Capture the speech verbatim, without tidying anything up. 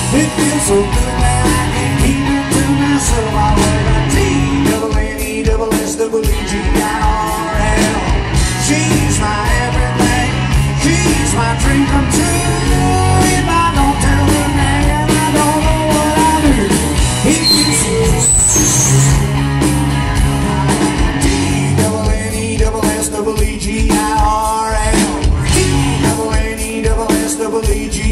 It feels so good that I can't keep it to myself. I wear a T, double N E, double S, double E, G, I R L. She's my everything. She's my dream come true. If I don't tell her now, I don't know what I'll do. If you see T, double N E, double S, double E, G, I R L. T, double N E, double S, double E, G.